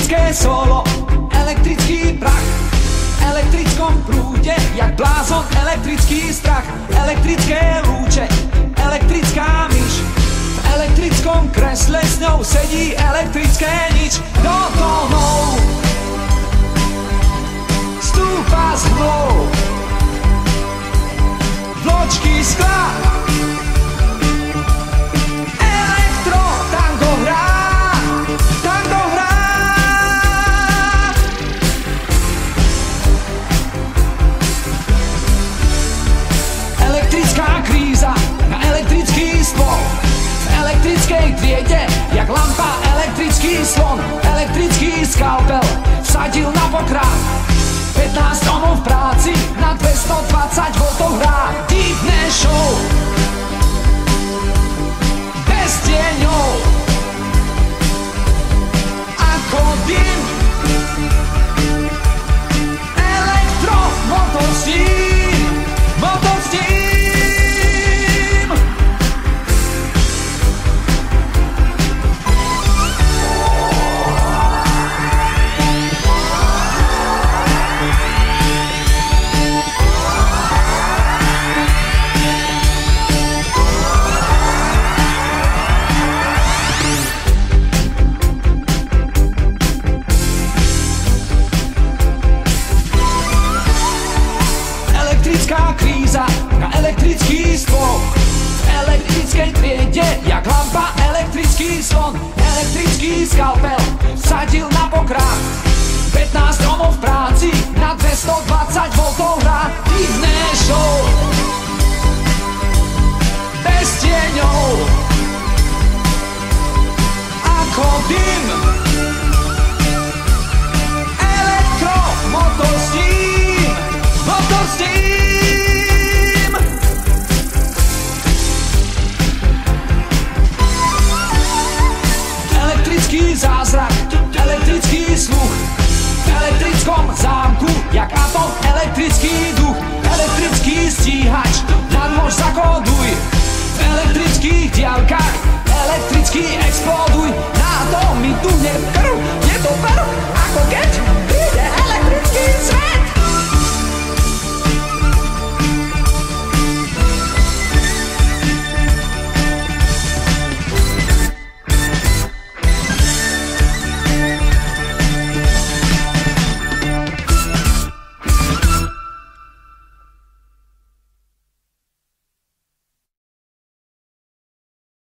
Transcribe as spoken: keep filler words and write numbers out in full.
elektrické solo, elektrický prach, v elektrickom prúde, jak blázon, elektrický strach, elektrické lúče, elektrická myš, v elektrickom kresle s ňou sedí elektrické nič. Do tónov stúpa s hmlou, vločky skla, elektro tango hrá, tango hrá. Elektrická kríza na elektrický stôl, v elektrickej triede jak lampa, elektrický slon, elektrický skalpel vsadil na pokrát. pätnásť ohmov v práci na dvestodvadsať voltov hrá. Divné show bez tieňov ako dym, elektro motor s tím, motor s tím. Kríza na elektrický stôl, v elektrickej triede jak lampa, elektrický slon, elektrický skalpel vsadil na pokrát. pätnásť ohmov v práci na dvestodvadsať voltov hrá. Divné show bez tieňov ako dym, elektro motor s tím, motor s tím. Elektrický zázrak, elektrický sluch, v elektrickom zámku jak atom, elektrický duch, elektrický stíhač, nad mož zakóduj, v elektrických diaľkách, elektrický